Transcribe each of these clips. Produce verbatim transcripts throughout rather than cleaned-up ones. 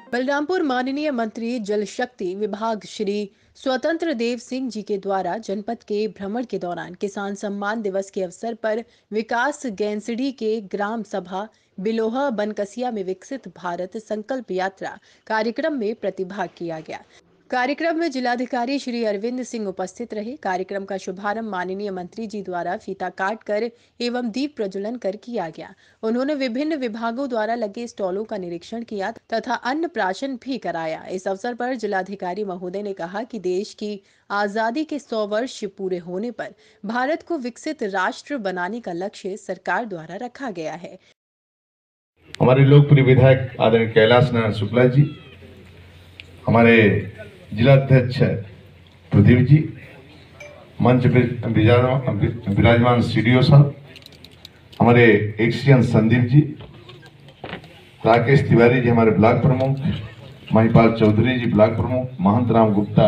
बलरामपुर माननीय मंत्री जल शक्ति विभाग श्री स्वतंत्र देव सिंह जी के द्वारा जनपद के भ्रमण के दौरान किसान सम्मान दिवस के अवसर पर विकास गैंसडी के ग्राम सभा बिलोहा बनकसिया में विकसित भारत संकल्प यात्रा कार्यक्रम में प्रतिभाग किया गया। कार्यक्रम में जिलाधिकारी श्री अरविंद सिंह उपस्थित रहे। कार्यक्रम का शुभारंभ माननीय मंत्री जी द्वारा फीता काट कर एवं दीप प्रज्वलन कर किया गया। उन्होंने विभिन्न विभागों द्वारा लगे स्टॉलों का निरीक्षण किया तथा अन्न प्राशन भी कराया। इस अवसर पर जिलाधिकारी महोदय ने कहा कि देश की आजादी के सौ वर्ष पूरे होने पर भारत को विकसित राष्ट्र बनाने का लक्ष्य सरकार द्वारा रखा गया है। हमारे लोकप्रिय विधायक आदरणीय कैलाश नारायण शुक्ला जी, हमारे जिलाध्यक्ष प्रदीप जी, मंच पर विराजमान सीडीओ साहब, हमारे एक्सीएन संदीप जी, राकेश तिवारी जी हमारे ब्लॉक प्रमुख, महिपाल चौधरी जी ब्लॉक प्रमुख, महंत राम गुप्ता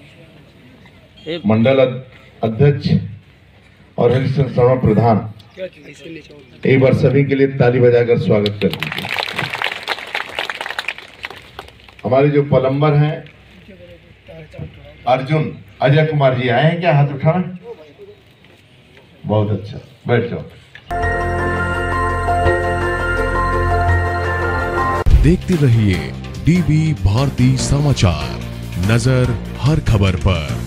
मंडल अध्यक्ष और हरिश्चंद्र शर्मा प्रधान, एक बार सभी के लिए ताली बजाकर स्वागत कर दीजिए। हमारे जो प्लम्बर हैं अर्जुन अजय कुमार जी आए हैं क्या? हाथ उठाना। बहुत अच्छा, बैठ जाओ। देखते रहिए डीबी भारती समाचार, नजर हर खबर पर।